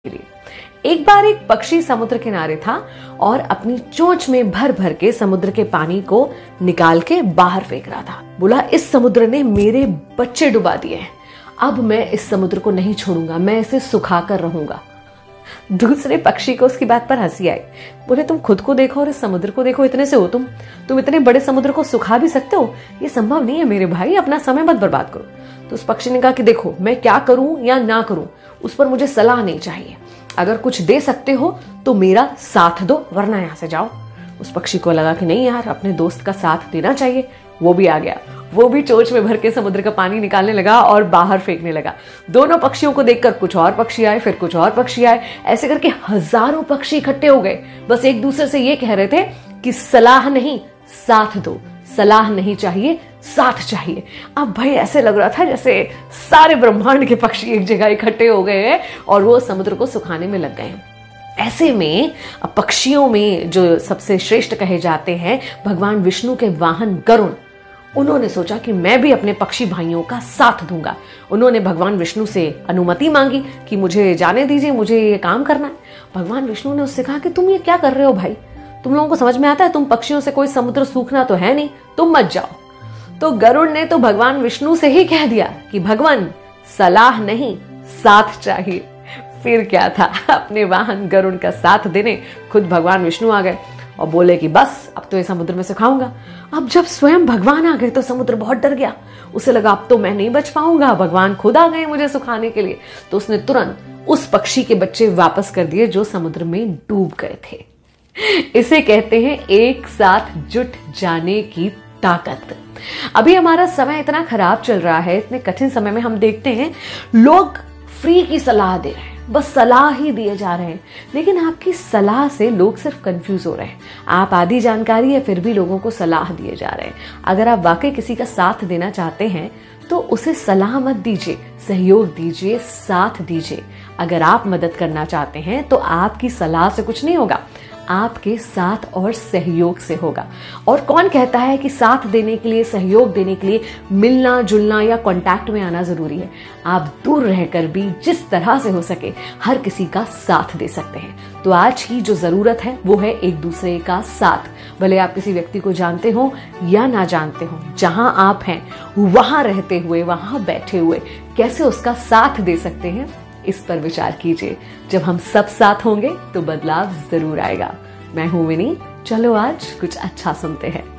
एक बार एक पक्षी समुद्र किनारे था और अपनी चोंच में भर भर के समुद्र के पानी को निकाल के बाहर फेंक रहा था। बोला, इस समुद्र ने मेरे बच्चे डुबा दिए हैं, अब मैं इस समुद्र को नहीं छोड़ूंगा, मैं इसे सुखा कर रहूंगा। दूसरे पक्षी को उसकी बात पर हंसी आई। बोले, तुम खुद को देखो और इस समुद्र को देखो, इतने से हो तुम इतने बड़े समुद्र को सुखा भी सकते हो? ये संभव नहीं है मेरे भाई, अपना समय मत बर्बाद करो। तो उस पक्षी ने कहा कि देखो, मैं क्या करूं या ना करूं उस पर मुझे सलाह नहीं चाहिए, अगर कुछ दे सकते हो तो मेरा साथ दो, वरना यहां से जाओ। उस पक्षी को लगा कि नहीं यार, अपने दोस्त का साथ देना चाहिए। वो भी आ गया, वो भी चोंच में भर के समुद्र का पानी निकालने लगा और बाहर फेंकने लगा। दोनों पक्षियों को देखकर कुछ और पक्षी आए, फिर कुछ और पक्षी आए, ऐसे करके हजारों पक्षी इकट्ठे हो गए। बस एक दूसरे से ये कह रहे थे कि सलाह नहीं, साथ दो, सलाह नहीं चाहिए, साथ चाहिए। अब भाई ऐसे लग रहा था जैसे सारे ब्रह्मांड के पक्षी एक जगह इकट्ठे हो गए हैं और वो समुद्र को सुखाने में लग गए हैं। ऐसे में पक्षियों में जो सबसे श्रेष्ठ कहे जाते हैं भगवान विष्णु के वाहन गरुड़, उन्होंने सोचा कि मैं भी अपने पक्षी भाइयों का साथ दूंगा। उन्होंने भगवान विष्णु से अनुमति मांगी कि मुझे जाने दीजिए, मुझे ये काम करना है। भगवान विष्णु ने उससे कहा कि तुम ये क्या कर रहे हो भाई, तुम लोगों को समझ में आता है? तुम पक्षियों से कोई समुद्र सूखना तो है नहीं, तुम मत जाओ। तो गरुड़ ने तो भगवान विष्णु से ही कह दिया कि भगवान, सलाह नहीं, साथ चाहिए। फिर क्या था, अपने वाहन गरुड़ का साथ देने खुद भगवान विष्णु आ गए और बोले कि बस अब तो ये समुद्र में सुखाऊंगा। अब जब स्वयं भगवान आ गए तो समुद्र बहुत डर गया, उसे लगा अब तो मैं नहीं बच पाऊंगा, भगवान खुद आ गए मुझे सुखाने के लिए। तो उसने तुरंत उस पक्षी के बच्चे वापस कर दिए जो समुद्र में डूब गए थे। इसे कहते हैं एक साथ जुट जाने की ताकत। अभी हमारा समय इतना खराब चल रहा है, इतने कठिन समय में हम देखते हैं लोग फ्री की सलाह दे रहे हैं, बस सलाह ही दिए जा रहे हैं, लेकिन आपकी सलाह से लोग सिर्फ कंफ्यूज हो रहे हैं। आप आधी जानकारी है फिर भी लोगों को सलाह दिए जा रहे हैं। अगर आप वाकई किसी का साथ देना चाहते हैं तो उसे सलाह मत दीजिए, सहयोग दीजिए, साथ दीजिए। अगर आप मदद करना चाहते हैं तो आपकी सलाह से कुछ नहीं होगा, आपके साथ और सहयोग से होगा। और कौन कहता है कि साथ देने के लिए, सहयोग देने के लिए मिलना जुलना या कांटेक्ट में आना जरूरी है? आप दूर रहकर भी जिस तरह से हो सके हर किसी का साथ दे सकते हैं। तो आज की जो जरूरत है वो है एक दूसरे का साथ। भले आप किसी व्यक्ति को जानते हो या ना जानते हो, जहां आप हैं वहां रहते हुए, वहां बैठे हुए कैसे उसका साथ दे सकते हैं, इस पर विचार कीजिए। जब हम सब साथ होंगे तो बदलाव जरूर आएगा। मैं हूं विनी, चलो आज कुछ अच्छा सुनते हैं।